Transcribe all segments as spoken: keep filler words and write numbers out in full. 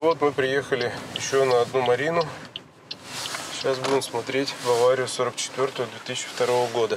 Вот мы приехали еще на одну марину. Сейчас будем смотреть Баварию сорок четвёртого две тысячи второго года.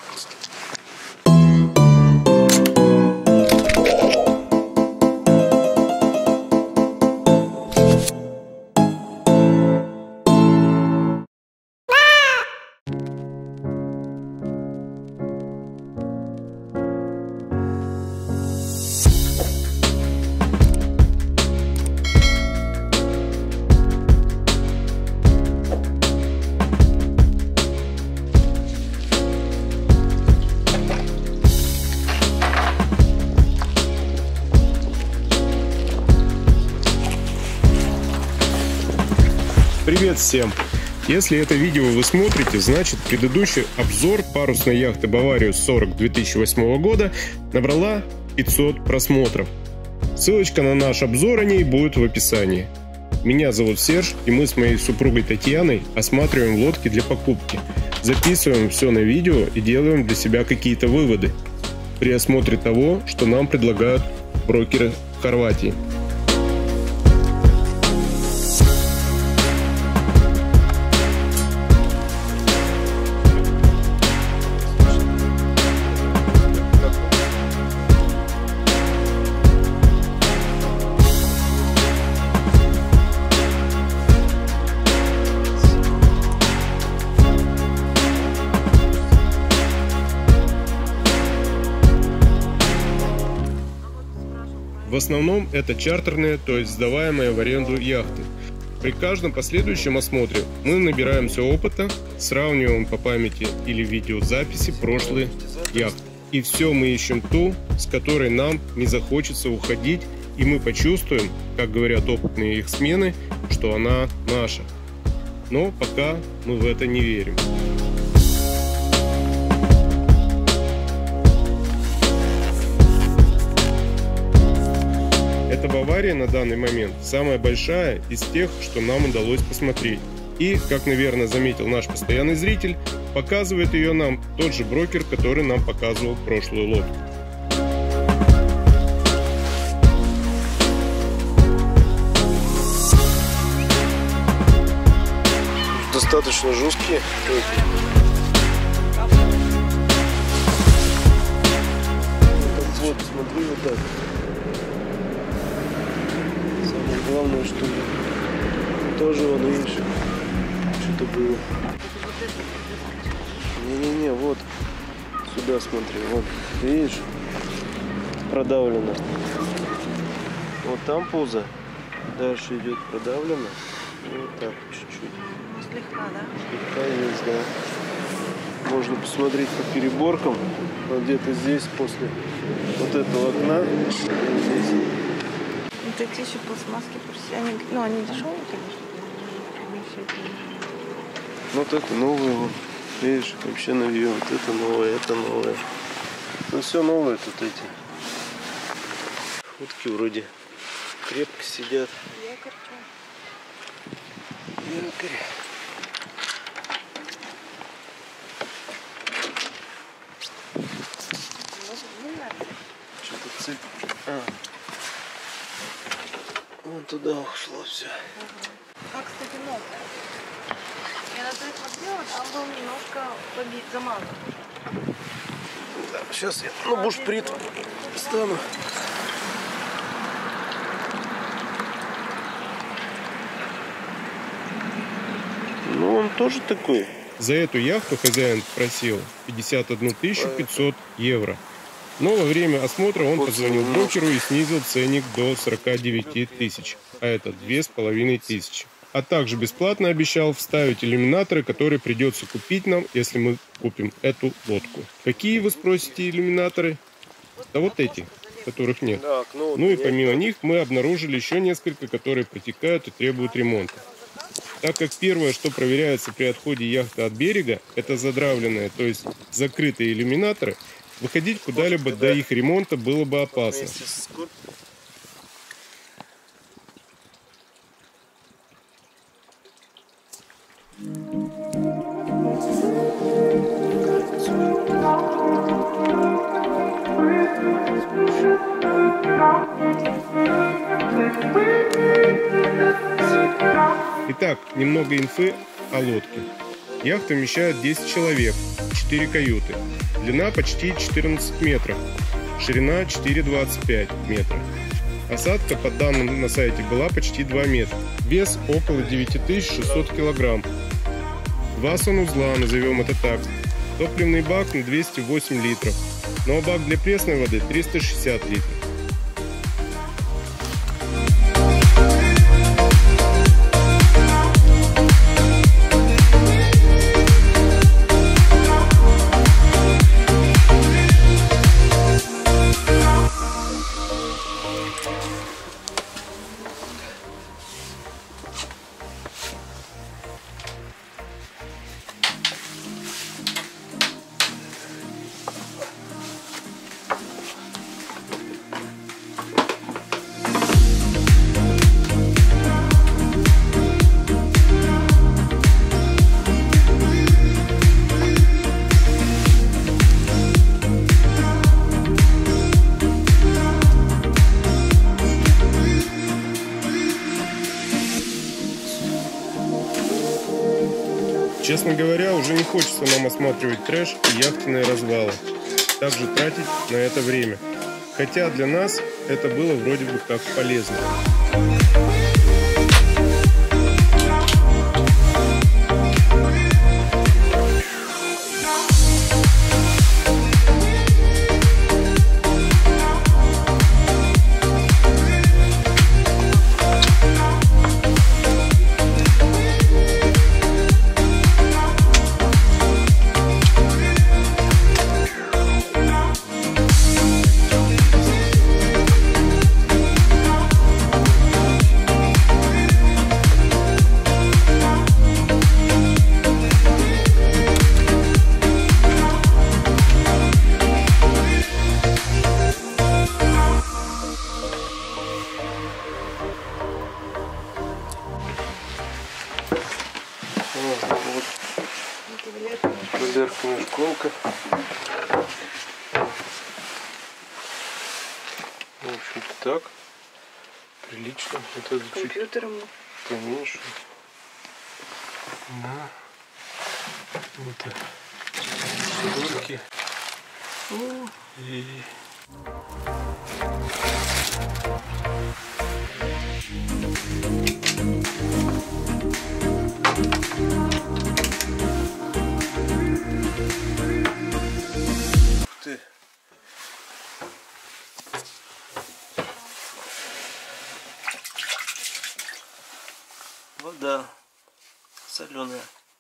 Привет всем! Если это видео вы смотрите, значит предыдущий обзор парусной яхты Баварию сорок две тысячи восьмого года набрала пятьсот просмотров. Ссылочка на наш обзор о ней будет в описании. Меня зовут Серж, и мы с моей супругой Татьяной осматриваем лодки для покупки, записываем все на видео и делаем для себя какие-то выводы при осмотре того, что нам предлагают брокеры в Хорватии. В основном это чартерные, то есть сдаваемые в аренду яхты. При каждом последующем осмотре мы набираемся опыта, сравниваем по памяти или видеозаписи прошлые яхты. И все мы ищем ту, с которой нам не захочется уходить, и мы почувствуем, как говорят опытные их смены, что она наша. Но пока мы в это не верим. Эта Бавария на данный момент самая большая из тех, что нам удалось посмотреть. И, как, наверное, заметил наш постоянный зритель, показывает ее нам тот же брокер, который нам показывал прошлую лодку. Достаточно жесткие. Вот, смотри, вот так. Главное, что тоже он, видишь, что-то было. Не-не-не, вот сюда смотри, вот, видишь, продавлено. Вот там пузо, дальше идет продавлено, и вот так чуть-чуть. Слегка, да? Слегка есть, да. Можно посмотреть по переборкам, вот где-то здесь после вот этого окна, здесь. Вот эти еще пластмасски, они, ну они дешевые, конечно. Вот это новое, вот, видишь, вообще новее, вот это новое, это новое. Ну все новое тут эти. Утки вроде крепко сидят. Якорь. Якорь. Что-то цепь. А. Вон туда ушло все. А, кстати, новая. Я на то смотрела, там был немножко побит, замазан. Да, сейчас я ну бушприт стану. Ну он тоже такой. За эту яхту хозяин просил пятьдесят одну тысячу пятьсот евро. Но во время осмотра он позвонил брокеру и снизил ценник до сорока девяти тысяч, а это две с половиной тысячи. А также бесплатно обещал вставить иллюминаторы, которые придется купить нам, если мы купим эту лодку. Какие, вы спросите, иллюминаторы? Да вот эти, которых нет. Ну и помимо них мы обнаружили еще несколько, которые протекают и требуют ремонта. Так как первое, что проверяется при отходе яхты от берега, это задравленные, то есть закрытые иллюминаторы, выходить куда-либо до их ремонта было бы опасно. Итак, немного инфы о лодке. Яхта вмещает десять человек, четыре каюты. Длина почти четырнадцать метров, ширина четыре двадцать пять метра. Осадка, по данным на сайте, была почти два метра. Вес около девять тысяч шестьсот килограмм. Два санузла, назовем это так. Топливный бак на двести восемь литров. Но бак для пресной воды триста шестьдесят литров. Честно говоря, уже не хочется нам осматривать трэш и яхтенные развалы. Также тратить на это время. Хотя для нас это было вроде бы как полезно. Поверхная школка. В общем-то так. Прилично. Вот это компьютером поменьше. Да. Вот створки. И... Ты. Вода соленая.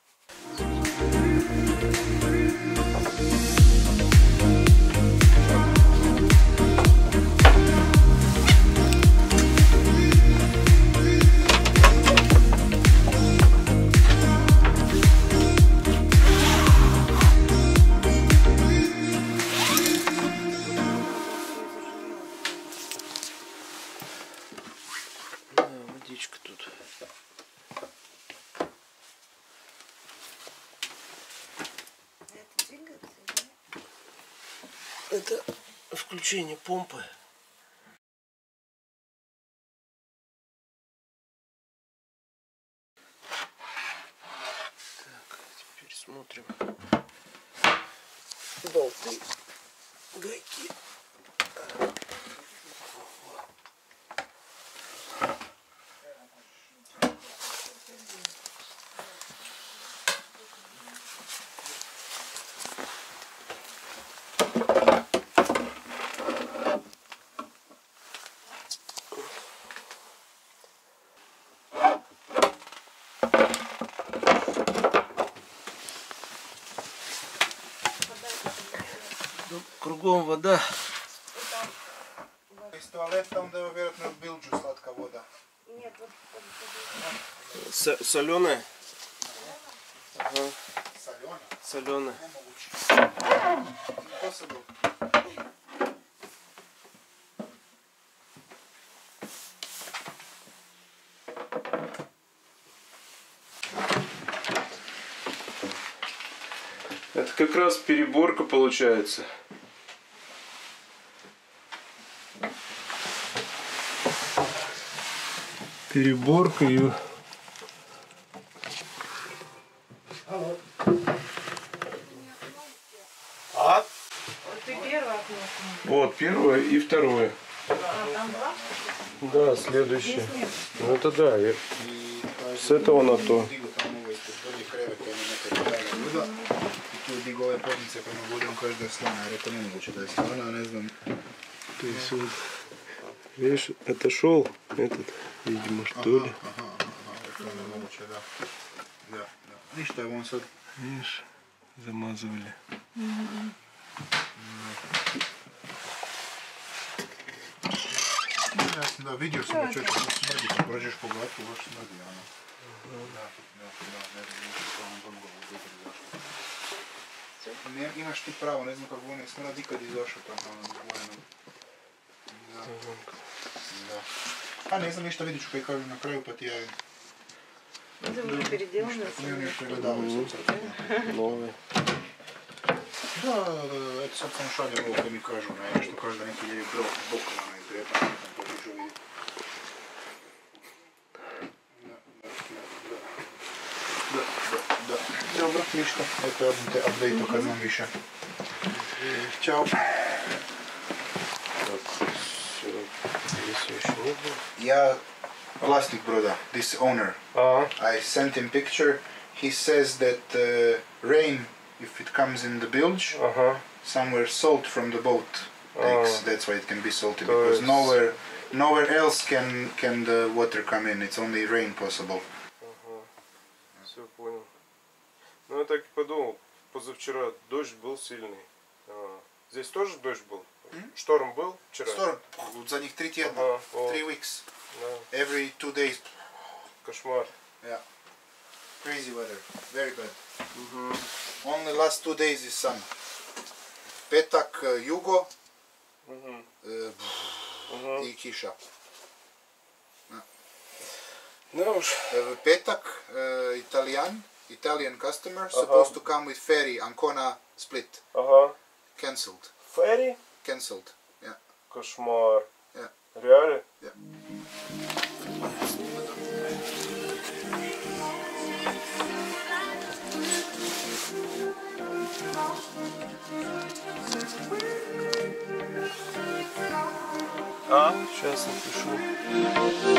Водичка тут. Это включение помпы. Так, теперь смотрим. Болты, гайки. Кругом вода. Из туалета там, наверное, был же сладкая вода. Нет, вот, С соленая? Ага. Соленая? Соленая. Это как раз переборка получается. Переборка, и и второе. А, там два? Да, следующее. Здесь нет. Ну это да. Я... С этого на то. Digove podnice prema vodom kaže da je slana, ja rekao nemoguće da je slana, ne znam. То есть вот, видишь, отошел этот, видимо, что ли. Aha, aha, to je nemoguće, da. Da, da. Ništa je on sad. Видишь, замазывали. Jasno, da, vidio sam da čovječe, da smrdi, kad prođeš po glatku, baš smrdi, ono. Da, da, da, ne znam, ništa, ono, ono, ono, zašto. Ne, imaš ti pravo, ne znam kako on je smrad ikad izašao tamo, ono, zvojenom. Da. Da. A ne znam ništa, vidit ću kaj kažu na kraju, pa ti javim. Это уже переделано. Mi oni još pregledavaju sam sad. Новые. Da, da, da, da, eto sad sam šaljem ovo kaj mi kažu, ne, nešto kaže da neki je brok, bokova ne treba, ne znam, potižu i... Da, da, da, da, da, da, dobro, ništa, eto ja bom te update-o kad znam više. Ćao. Ja, vlasnik broda, this owner, А, I sent him picture, he says that uh, rain, if it comes in the bilge, ага. somewhere salt from the boat takes. Ah. That's why it can be salty, То because есть- nowhere, nowhere else can can the water come in. It's only rain possible. Ага. Все понял. Ну я так и подумал, позавчера дождь был сильный. А, здесь тоже дождь был? Шторм был вчера? Storm. За них три тjedna, Ага, о, three weeks, да, every two days. кошмар. Yeah, crazy weather, very bad. Угу. Only last two days is sun. Petak uh, jugo Угу. uh, Угу. i kiša. Да уж. Uh, petak uh, Italian, Italian customer Aha. supposed to come with ferry Ancona Split. Ага. Cancelled. Ферри? Cancelled. Yeah. Кошмар. Yeah. Реально? Yeah. А? Сейчас напишу.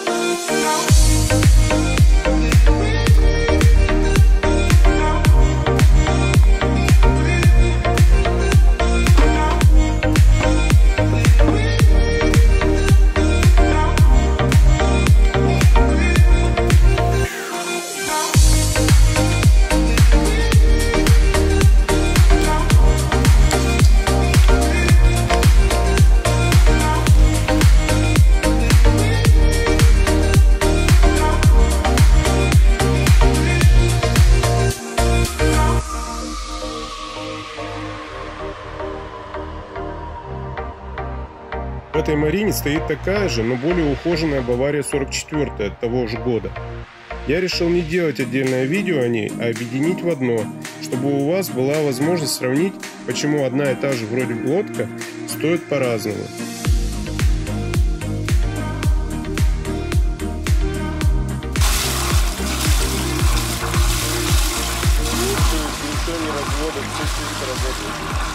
В этой Марине стоит такая же, но более ухоженная Бавария сорок четыре от того же года. Я решил не делать отдельное видео о ней, а объединить в одно, чтобы у вас была возможность сравнить, почему одна и та же вроде лодка стоит по-разному. Ничего не разводит, все сидит, работает.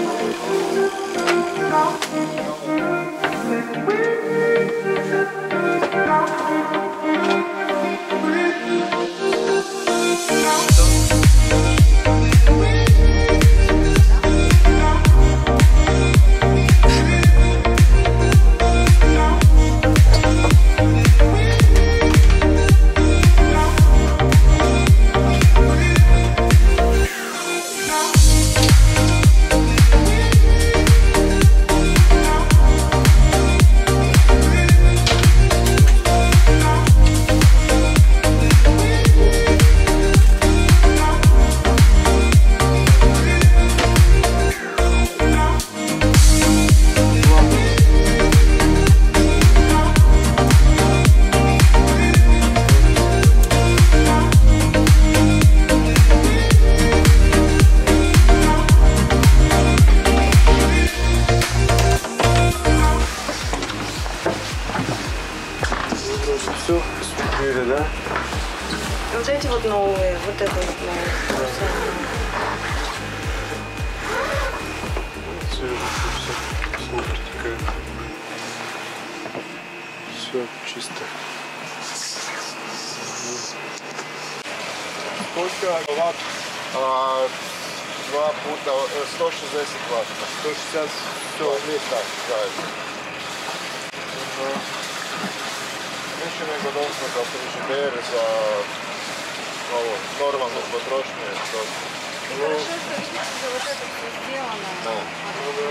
Thank you. эти вот новые, вот это вот новые. Смотрите, как все чисто. Сколько ватт? А, два пута, сто шестьдесят ватт. сто шестьдесят, Все, вместе так, правильно. Više nego dosta za frižider, za ovo, normalnu potrošnju je to. И хорошо, что видите, что вот это все сделано. Да. Ну да.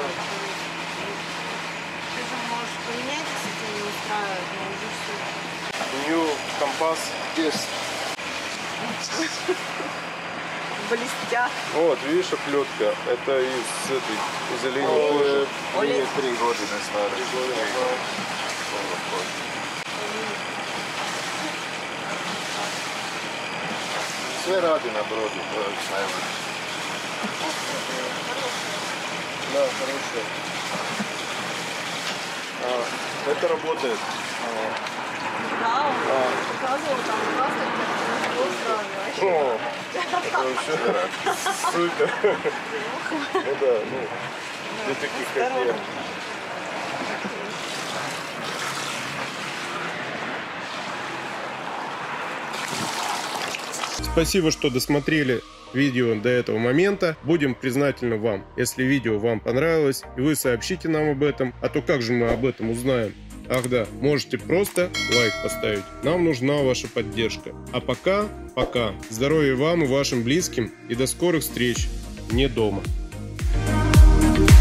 Ты же можешь поменять, если тебя не устраивает, но уже все. New компас. Есть. Блестят. Вот, видишь, оплетка. Это из этой, из алюминия. Nije tri godine stare. Tri godine, da. Sve radi na brodu, to je najvažnije. Да, хорошо. А, это работает. Да, он показывал там красный, как он сразу. О, это вообще супер. Ну да, ну, для таких как я. Спасибо, что досмотрели видео до этого момента. Будем признательны вам, если видео вам понравилось, и вы сообщите нам об этом. А то как же мы об этом узнаем? Ах да, можете просто лайк поставить. Нам нужна ваша поддержка. А пока, пока. Здоровья вам и вашим близким, и до скорых встреч не дома.